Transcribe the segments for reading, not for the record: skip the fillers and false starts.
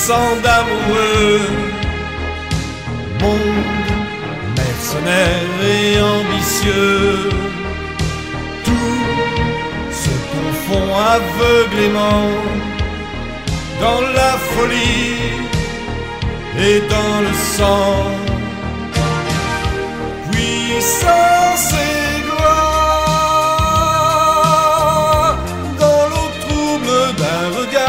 sang d'amoureux. Monde mercenaire et ambitieux, tout se confond aveuglément dans la folie et dans le sang. Puissance et gloire dans l'eau trouble d'un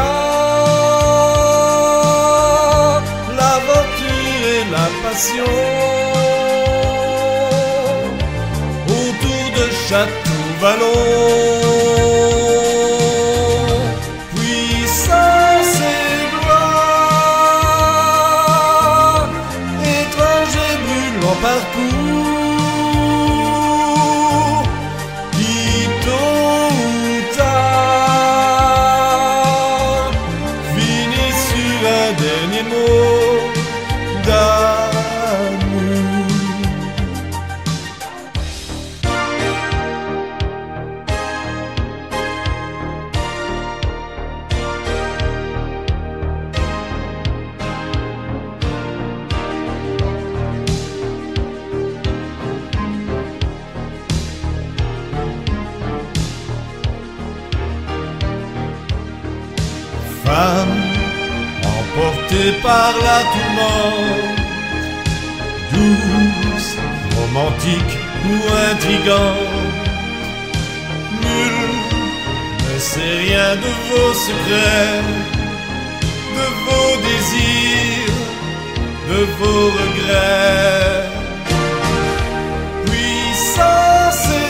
regard, l'aventure et la passion autour de Château-Vallon. Puissance et gloire, étrange et brûlant parcours qui tôt ou tard finit sur un dernier mot d'amour. Femme emportée par la tourmente, douce, romantique ou intrigante, nul ne sait rien de vos secrets, de vos désirs, de vos regrets. Puissance et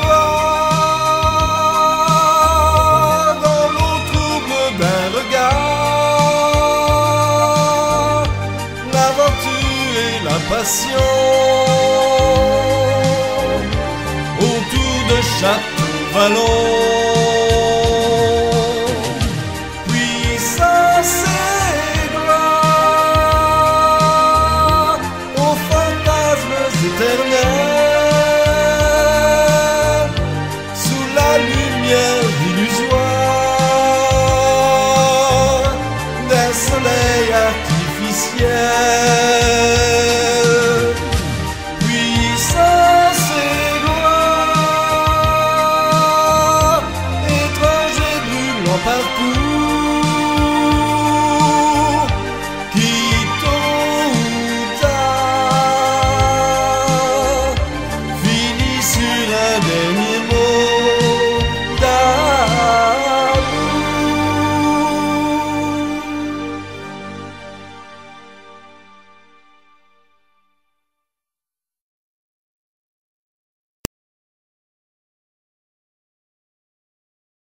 gloire dans l'eau trouble d'un regard, l'aventure et la passion autour de Château-Vallon. Puissance et gloire aux fantasmes éternels